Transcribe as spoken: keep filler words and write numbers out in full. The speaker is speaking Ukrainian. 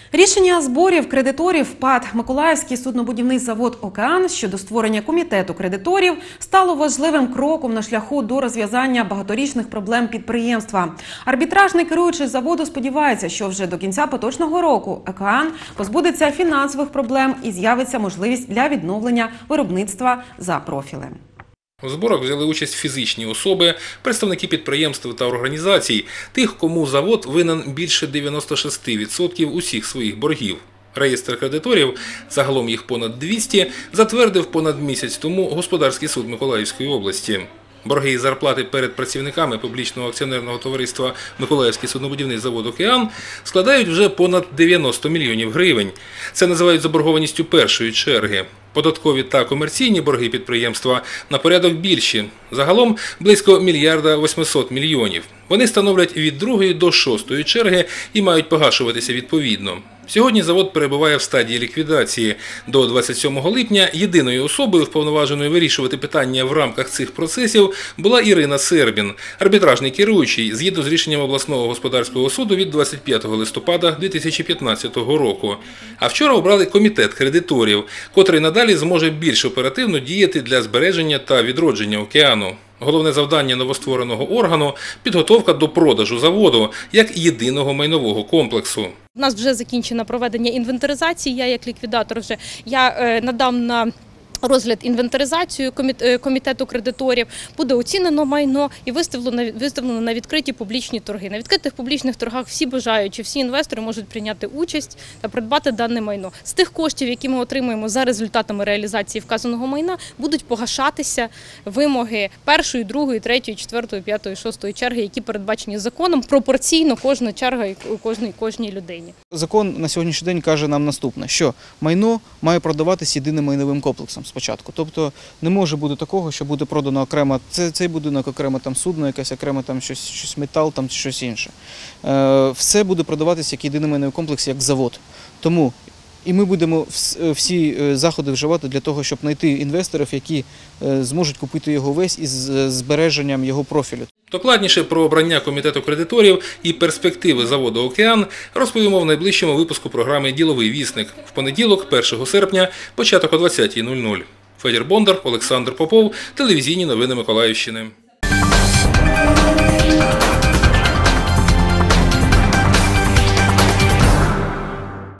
Рішення зборів кредиторів ПАТ «Миколаївський суднобудівний завод «Океан» щодо створення комітету кредиторів стало важливим кроком на шляху до розв'язання багаторічних проблем підприємства. Арбітражний керуючий заводу сподівається, що вже до кінця поточного року «Океан» позбудеться фінансових проблем і з'явиться можливість для відновлення виробництва за профілем. У зборах взяли участь фізичні особи, представники підприємств та організацій, тих, кому завод винен більше дев'яноста шести відсотків усіх своїх боргів. Реєстр кредиторів, загалом їх понад двісті, затвердив понад місяць тому Господарський суд Миколаївської області. Борги і зарплати перед працівниками публічного акціонерного товариства «Миколаївський суднобудівний завод «Океан» складають вже понад дев'яносто мільйонів гривень. Це називають заборгованістю першої черги. Податкові та комерційні борги підприємства на порядок більші. Загалом близько мільярда восьмисот мільйонів. Вони становлять від другої до шостої черги і мають погашуватися відповідно. Сьогодні завод перебуває в стадії ліквідації. До двадцять сьомого липня єдиною особою, вповноваженою вирішувати питання в рамках цих процесів, була Ірина Сербін, арбітражний керуючий, згідно з рішенням обласного господарського суду від двадцять п'ятого листопада дві тисячі п'ятнадцятого року. А вчора обрали комітет кредиторів, котрий надалі зможе більш оперативно діяти для збереження та відродження «Океану». Головне завдання новоствореного органу – підготовка до продажу заводу як єдиного майнового комплексу. У нас вже закінчено проведення інвентаризації, я як ліквідатор вже я е, надав на розгляд інвентаризацію комітету кредиторів, буде оцінено майно і виставлено, виставлено на відкриті публічні торги. На відкритих публічних торгах всі бажаючі, всі інвестори можуть прийняти участь та придбати дане майно. З тих коштів, які ми отримуємо за результатами реалізації вказаного майна, будуть погашатися вимоги першої, другої, третьої, четвертої, п'ятої, шостої черги, які передбачені законом, пропорційно кожна черга і кожній, кожній людині. Закон на сьогоднішній день каже нам наступне, що майно має продаватись єдиним майновим комплексом спочатку. Тобто не може бути такого, що буде продано окремо цей будинок, окремо там судно, якесь окремо там щось, щось метал, там щось інше. Е, все буде продаватися як єдиний майновий комплекс, як завод. Тому і ми будемо всі заходи вживати для того, щоб знайти інвесторів, які зможуть купити його весь із збереженням його профілю. Докладніше про обрання комітету кредиторів і перспективи заводу «Океан» розповімо в найближчому випуску програми «Діловий вісник» в понеділок, першого серпня, початок о двадцятій нуль нуль. Федір Бондар, Олександр Попов, телевізійні новини Миколаївщини.